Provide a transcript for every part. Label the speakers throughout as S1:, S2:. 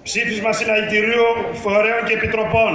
S1: Ψήφισμα συλλαλητηρίου φορέων και επιτροπών.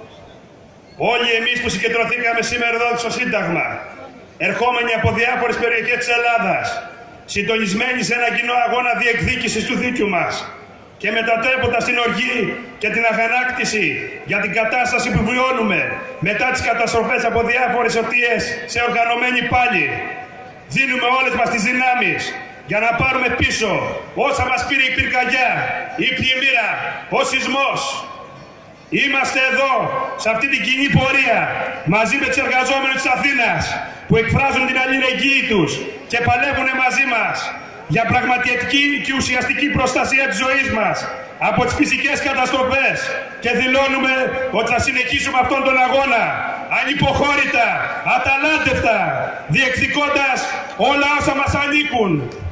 S1: Όλοι εμείς που συγκεντρωθήκαμε σήμερα εδώ στο Σύνταγμα, ερχόμενοι από διάφορες περιοχές της Ελλάδας, συντονισμένοι σε ένα κοινό αγώνα διεκδίκησης του δίκαιου μας και μετατρέποντας την οργή και την αγανάκτηση για την κατάσταση που βιώνουμε μετά τις καταστροφές από διάφορες αιτίες σε οργανωμένη πάλη, δίνουμε όλες μας τις δυνάμεις για να πάρουμε πίσω όσα μας πήρε η πυρκαγιά, η πλημμύρα, ο σεισμός. Είμαστε εδώ, σε αυτή την κοινή πορεία, μαζί με τους εργαζόμενους της Αθήνας, που εκφράζουν την αλληλεγγύη τους και παλεύουν μαζί μας για πραγματική και ουσιαστική προστασία της ζωής μας από τις φυσικές καταστροφές, και δηλώνουμε ότι θα συνεχίσουμε αυτόν τον αγώνα ανυποχώρητα, αταλάντευτα, διεκδικώντας όλα όσα μας ανήκουν.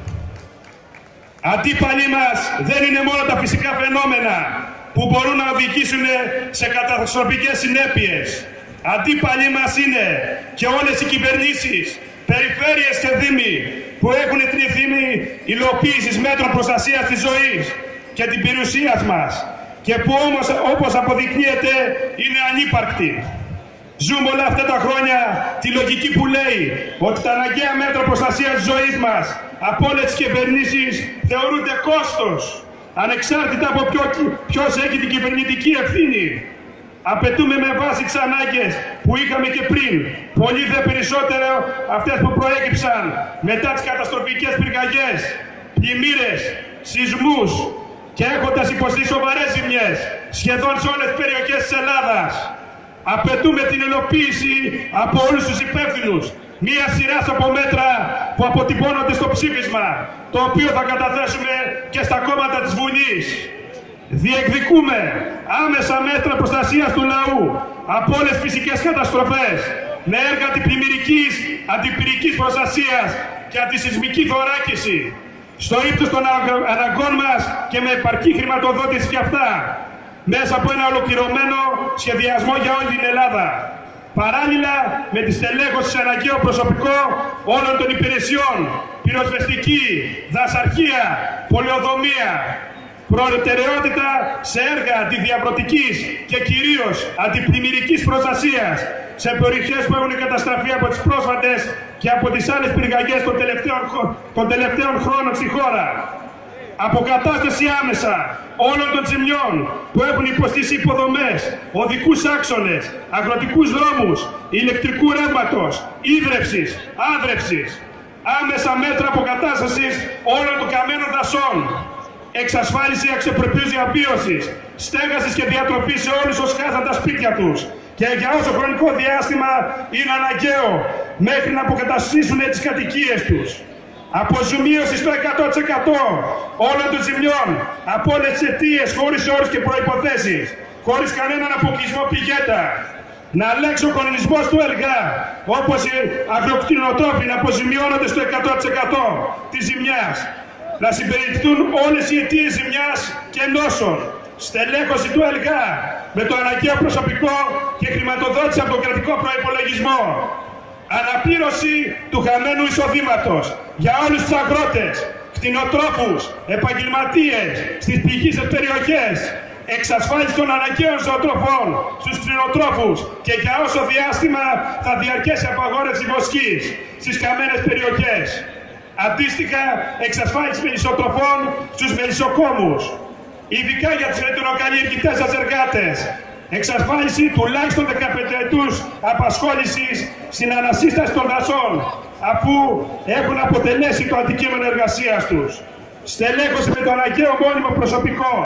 S1: Αντίπαλοι μας δεν είναι μόνο τα φυσικά φαινόμενα που μπορούν να οδηγήσουν σε καταστροφικές συνέπειες. Αντίπαλοι μας είναι και όλες οι κυβερνήσεις, περιφέρειες και δήμοι που έχουν την ευθύνη υλοποίησης μέτρων προστασίας της ζωής και την περιουσίας μας και που όμως, όπως αποδεικνύεται, είναι ανύπαρκτοι. Ζούμε όλα αυτά τα χρόνια τη λογική που λέει ότι τα αναγκαία μέτρα προστασίας της ζωής μας από όλες τις κυβερνήσεις θεωρούνται κόστος, ανεξάρτητα από ποιος έχει την κυβερνητική ευθύνη. Απαιτούμε με βάση τις ανάγκες που είχαμε και πριν, πολύ δε περισσότερο αυτές που προέκυψαν μετά τις καταστροφικές πυρκαγιές, πλημμύρες, σεισμούς, και έχοντας υποστεί σοβαρές ζημιές σχεδόν σε όλες τις περιοχές της Ελλάδας. Απαιτούμε την υλοποίηση από όλους τους υπεύθυνους μία σειρά από μέτρα που αποτυπώνονται στο ψήφισμα, το οποίο θα καταθέσουμε και στα κόμματα της Βουλής. Διεκδικούμε άμεσα μέτρα προστασίας του λαού από όλες τις φυσικές καταστροφές, με έργα αντιπυρικής προστασίας και αντισεισμική θωράκιση, στο ύψος των αναγκών μας και με επαρκή χρηματοδότηση και αυτά, μέσα από ένα ολοκληρωμένο σχεδιασμό για όλη την Ελλάδα. Παράλληλα με τη στελέχωση σε αναγκαίο προσωπικό όλων των υπηρεσιών, πυροσβεστική, δασαρχία, πολεοδομία. Προτεραιότητα σε έργα αντιδιαβρωτικής και κυρίως αντιπλημμυρικής προστασίας σε περιοχές που έχουν καταστραφεί από τις πρόσφατες και από τις άλλες πυρκαγιές των τελευταίων χρόνων στη χώρα. Αποκατάσταση άμεσα όλων των ζημιών που έχουν υποστεί σε υποδομές, οδικούς άξονες, αγροτικούς δρόμους, ηλεκτρικού ρεύματος, ίδρευσης, άδρευσης. Άμεσα μέτρα αποκατάστασης όλων των καμένων δασών. Εξασφάλιση αξιοπρεπούς διαβίωσης, στέγασης και διατροφής σε όλους όσους χάσαν τα σπίτια τους και για όσο χρονικό διάστημα είναι αναγκαίο μέχρι να αποκαταστήσουν τις κατοικίες τους. Αποζημίωση στο 100% όλων των ζημιών από όλες τις αιτίες, χωρίς όρους και προϋποθέσεις, χωρίς κανέναν αποκλεισμό πηγέτα. Να αλλάξει ο κανονισμός του ΕΛΓΑ, όπως οι αγροκτηνοτρόφοι να αποζημιώνονται στο 100% της ζημιάς. Να συμπεριληφθούν όλες οι αιτίες ζημιάς και νόσων. Στελέχωση του ΕΛΓΑ με το αναγκαίο προσωπικό και χρηματοδότηση από τον κρατικό προϋπολογισμό. Αναπλήρωση του χαμένου εισοδήματος για όλους τους αγρότες, κτηνοτρόφους, επαγγελματίες στις πληγείσες περιοχές. Εξασφάλιση των αναγκαίων ζωοτροφών στους κτηνοτρόφους και για όσο διάστημα θα διαρκέσει απαγόρευση βοσκής στις χαμένες περιοχές. Αντίστοιχα, εξασφάλιση μελισσοτροφών στους μελισσοκόμους, ειδικά για τους λετονοκαλλιεργητές αζεργάτες. Εξασφάλιση τουλάχιστον 15 ετούς απασχόλησης στην ανασύσταση των δασών, αφού έχουν αποτελέσει το αντικείμενο εργασίας τους. Στελέχωση με το αναγκαίο μόνιμο προσωπικό.